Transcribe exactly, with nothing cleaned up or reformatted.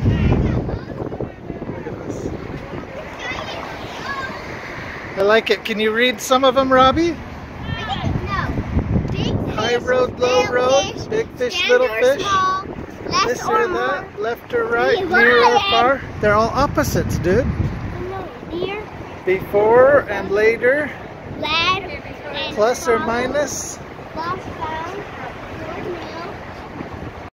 Look at this. I like it. Can you read some of them, Robbie? High road, low road, big fish, little fish, this or that, left or right, near or far. They're all opposites, dude. Before and later, plus or minus.